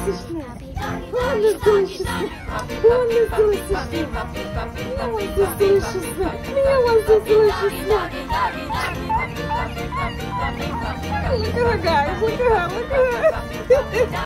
delicious snack? Who wants this delicious snack? Who wants this delicious snack? Mia wants this delicious snack. Mia wants this delicious snack. Look at her, guys. Look at her. Look at her.